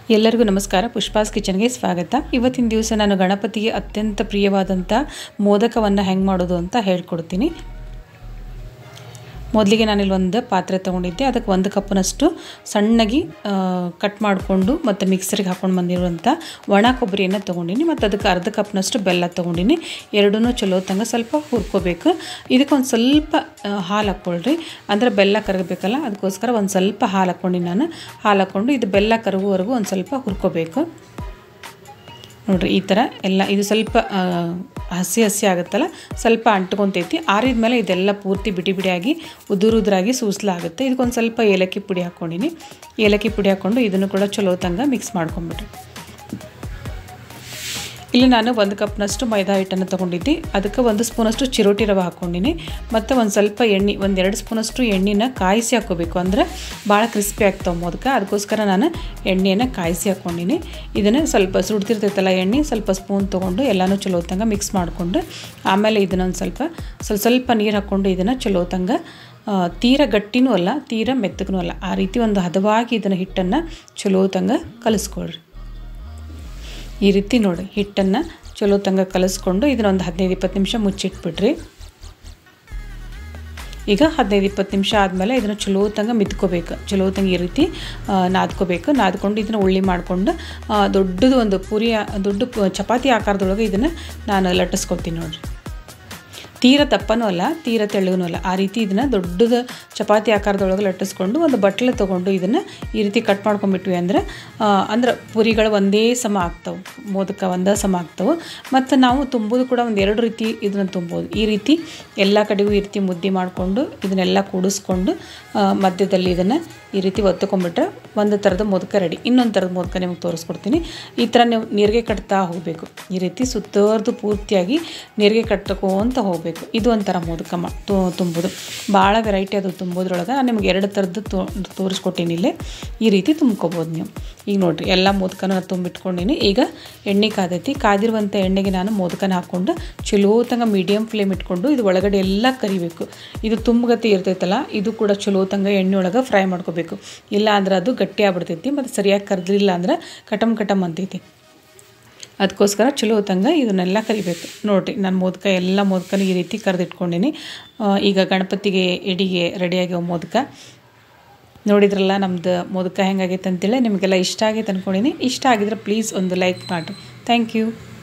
ಎಲ್ಲರಿಗೂ ನಮಸ್ಕಾರ. ಪುಷ್ಪಾಸ್ ಕಿಚನ್ಗೆ ಸ್ವಾಗತ. ಇವತ್ತಿನ ದಿವಸ ನಾನು ಗಣಪತಿಗೆ ಅತ್ಯಂತ ಪ್ರಿಯವಾದಂಥ ಮೋದಕವನ್ನು ಹೆಂಗೆ ಮಾಡೋದು ಅಂತ ಹೇಳ್ಕೊಡ್ತೀನಿ. ಮೊದಲಿಗೆ ನಾನಿಲ್ಲಿ ಒಂದು ಪಾತ್ರೆ ತೊಗೊಂಡಿದ್ದೆ. ಅದಕ್ಕೆ 1 ಕಪ್ನಷ್ಟು ಸಣ್ಣಗೆ ಕಟ್ ಮಾಡಿಕೊಂಡು ಮತ್ತು ಮಿಕ್ಸರಿಗೆ ಹಾಕೊಂಡು ಬಂದಿರುವಂಥ ಒಣ ಕೊಬ್ಬರಿಯನ್ನು ತೊಗೊಂಡಿನಿ. ಮತ್ತು ಅದಕ್ಕೆ 1/2 ಕಪ್ನಷ್ಟು ಬೆಲ್ಲ ತೊಗೊಂಡಿನಿ. ಎರಡೂ ಚಲೋ ತಂಗ ಸ್ವಲ್ಪ ಹುರ್ಕೋಬೇಕು. ಇದಕ್ಕೊಂದು ಸ್ವಲ್ಪ ಹಾಲು ಹಾಕ್ಕೊಳ್ರಿ, ಅಂದರೆ ಬೆಲ್ಲ ಕರಗಬೇಕಲ್ಲ, ಅದಕ್ಕೋಸ್ಕರ ಒಂದು ಸ್ವಲ್ಪ ಹಾಲು ಹಾಕ್ಕೊಂಡು ನಾನು ಹಾಲು ಹಾಕ್ಕೊಂಡು ಇದು ಬೆಲ್ಲ ಕರಗುವವರೆಗೂ ಒಂದು ಸ್ವಲ್ಪ ಹುರ್ಕೋಬೇಕು. ನೋಡಿರಿ, ಈ ಥರ ಎಲ್ಲ ಇದು ಸ್ವಲ್ಪ ಹಸಿ ಆಗುತ್ತಲ್ಲ, ಸ್ವಲ್ಪ ಅಂಟ್ಕೊತೈತಿ. ಆರಿದ ಮೇಲೆ ಇದೆಲ್ಲ ಪೂರ್ತಿ ಬಿಡಿ ಬಿಡಿಯಾಗಿ ಉದುರಾಗಿ ಸೂಸಲಾಗುತ್ತೆ. ಇದಕ್ಕೊಂದು ಸ್ವಲ್ಪ ಏಲಕ್ಕಿ ಪುಡಿ ಹಾಕ್ಕೊಂಡಿನಿ. ಏಲಕ್ಕಿ ಪುಡಿ ಹಾಕ್ಕೊಂಡು ಇದನ್ನು ಕೂಡ ಚಲೋ ತಂಗ ಮಿಕ್ಸ್ ಮಾಡ್ಕೊಂಬಿಡ್ರಿ. ಇಲ್ಲಿ ನಾನು 1 ಕಪ್ನಷ್ಟು ಮೈದಾ ಹಿಟ್ಟನ್ನು ತೊಗೊಂಡಿದ್ದೆ. ಅದಕ್ಕೆ 1 ಸ್ಪೂನಷ್ಟು ಚಿರೋಟಿ ರವೆ ಹಾಕ್ಕೊಂಡಿನಿ. ಮತ್ತು ಒಂದು ಸ್ವಲ್ಪ ಎಣ್ಣೆ, 1-2 ಸ್ಪೂನಷ್ಟು ಎಣ್ಣೆನ ಕಾಯಿಸಿ ಹಾಕ್ಕೋಬೇಕು, ಅಂದರೆ ಭಾಳ ಕ್ರಿಸ್ಪಿ ಆಗ್ತಾವೆ ಮೋದಕ. ಅದಕ್ಕೋಸ್ಕರ ನಾನು ಎಣ್ಣೆಯನ್ನು ಕಾಯಿಸಿ ಹಾಕ್ಕೊಂಡಿನಿ. ಇದನ್ನು ಸ್ವಲ್ಪ ಸುಡ್ತಿರ್ತೈತಲ್ಲ ಎಣ್ಣೆ, ಸ್ವಲ್ಪ ಸ್ಪೂನ್ ತೊಗೊಂಡು ಎಲ್ಲನೂ ಚಲೋ ತಂಗ ಮಿಕ್ಸ್ ಮಾಡಿಕೊಂಡು ಆಮೇಲೆ ಇದನ್ನೊಂದು ಸ್ವಲ್ಪ ನೀರು ಹಾಕ್ಕೊಂಡು ಇದನ್ನು ಚಲೋ ತಂಗ ತೀರ ಗಟ್ಟಿನೂ ಅಲ್ಲ, ತೀರ ಮೆತ್ತಗೂ ಅಲ್ಲ, ಆ ರೀತಿ ಒಂದು ಹದವಾಗಿ ಇದನ್ನು ಹಿಟ್ಟನ್ನು ಚಲೋ ತಂಗ ಕಲಿಸ್ಕೊಳ್ರಿ. ಈ ರೀತಿ ನೋಡಿ, ಹಿಟ್ಟನ್ನು ಚಲೋ ತಂಗ ಕಲಿಸ್ಕೊಂಡು ಇದನ್ನೊಂದು 15-20 ನಿಮಿಷ ಮುಚ್ಚಿಟ್ಬಿಟ್ರಿ. ಈಗ 15-20 ನಿಮಿಷ ಆದಮೇಲೆ ಇದನ್ನು ಚಲೋ ತಂಗ ಮಿತ್ಕೋಬೇಕು. ಚಲೋ ತಂಗ ಈ ರೀತಿ ನಾದ್ಕೋಬೇಕು. ನಾದ್ಕೊಂಡು ಇದನ್ನು ಉಳ್ಳಿ ಮಾಡಿಕೊಂಡು ದೊಡ್ಡದು ಒಂದು ದೊಡ್ಡ ಚಪಾತಿ ಆಕಾರದೊಳಗೆ ಇದನ್ನು ನಾನು ಲಟ್ಟಿಸ್ಕೊತೀನಿ ನೋಡಿರಿ. ತೀರ ದಪ್ಪನೂ ಅಲ್ಲ, ತೀರ ತೆಳ್ಳಗೂ ಅಲ್ಲ, ಆ ರೀತಿ ಇದನ್ನು ದೊಡ್ಡದು ಚಪಾತಿ ಆಕಾರದೊಳಗೆ ಲಟ್ಟಿಸ್ಕೊಂಡು ಒಂದು ಬಟ್ಲು ತೊಗೊಂಡು ಇದನ್ನು ಈ ರೀತಿ ಕಟ್ ಮಾಡ್ಕೊಂಡ್ಬಿಟ್ವಿ ಅಂದ್ರೆ ಪುರಿಗಳು ಒಂದೇ ಸಮ ಆಗ್ತವೆ, ಮೋದಕ ಒಂದೇ ಸಮ ಆಗ್ತವೆ. ಮತ್ತು ನಾವು ತುಂಬೋದು ಕೂಡ 2 ರೀತಿ ಇದನ್ನು ತುಂಬೋದು. ಈ ರೀತಿ ಎಲ್ಲ ಕಡೆಗೂ ಈ ರೀತಿ ಮುದ್ದೆ ಮಾಡಿಕೊಂಡು ಇದನ್ನೆಲ್ಲ ಕೂಡಿಸ್ಕೊಂಡು ಮಧ್ಯದಲ್ಲಿ ಇದನ್ನು ಈ ರೀತಿ ಒತ್ತಕೊಂಡ್ಬಿಟ್ರೆ ಒಂದು ಥರದ ಮೋದಕ ರೆಡಿ. ಇನ್ನೊಂದು ಥರದ ಮೋದಕ ನಿಮಗೆ ತೋರಿಸ್ಕೊಡ್ತೀನಿ. ಈ ಥರ ನೀವು ನೀರಿಗೆ ಕಟ್ತಾ ಹೋಗಬೇಕು. ಈ ರೀತಿ ಸುತ್ತೋರ್ದು ಪೂರ್ತಿಯಾಗಿ ನೀರಿಗೆ ಕಟ್ಕೋಂತ ಹೋಗಬೇಕು. ಇದು ಒಂಥರ ಮೋದಕ ತುಂಬೋದು. ಭಾಳ ವೆರೈಟಿ ಅದು ತುಂಬೋದ್ರೊಳಗೆ. ನಾನು ನಿಮ್ಗೆ 2 ಥರದ್ದು ತೋರಿಸ್ಕೊಟ್ಟೀನಿ. ಇಲ್ಲೇ ಈ ರೀತಿ ತುಂಬ್ಕೋಬೋದು ನೀವು. ಈಗ ನೋಡಿರಿ, ಎಲ್ಲ ಮೋದಕನ ತುಂಬಿಟ್ಕೊಂಡಿನಿ. ಈಗ ಎಣ್ಣೆ ಕಾದೈತಿ. ಕಾದಿರುವಂಥ ಎಣ್ಣೆಗೆ ನಾನು ಮೋದಕನ ಹಾಕ್ಕೊಂಡು ಚಲೋ ತಂಗ ಮೀಡಿಯಮ್ ಫ್ಲೇಮ್ ಇಟ್ಕೊಂಡು ಇದು ಒಳಗಡೆ ಎಲ್ಲ ಕರಿಬೇಕು. ಇದು ತುಂಬಗತಿ ಇರ್ತೈತಲ್ಲ, ಇದು ಕೂಡ ಚಲೋ ತಂಗ ಎಣ್ಣೆ ಒಳಗೆ ಫ್ರೈ ಮಾಡ್ಕೋಬೇಕು. ಇಲ್ಲ ಅಂದ್ರೆ ಅದು ಗಟ್ಟಿ ಆಗ್ಬಿಡ್ತೈತಿ. ಮತ್ತು ಸರಿಯಾಗಿ ಕರ್ದಿಲ್ಲ ಅಂದ್ರೆ ಕಟಮ್ ಅಂತೈತಿ. ಅದಕ್ಕೋಸ್ಕರ ಚಲೋ ತಂಗ ಇದನ್ನೆಲ್ಲ ಕರಿಬೇಕು. ನೋಡಿರಿ, ನಾನು ಎಲ್ಲ ಮೋದಕನೂ ಈ ರೀತಿ ಕರೆದಿಟ್ಕೊಂಡಿನಿ. ಈಗ ಗಣಪತಿಗೆ ಎಡಿಗೆ ರೆಡಿಯಾಗಿ ಮೋದಕ ನೋಡಿದ್ರಲ್ಲ. ನಮ್ಮದು ಮೋದಕ ಹೆಂಗಾಗೈತೆ ಅಂತೇಳಿ ನಿಮಗೆಲ್ಲ ಇಷ್ಟ ಆಗೈತೆ ಅಂದ್ಕೊಂಡಿನಿ. ಇಷ್ಟ ಆಗಿದ್ರೆ ಪ್ಲೀಸ್ ಒಂದು ಲೈಕ್ ಮಾಡಿರಿ. Thank you.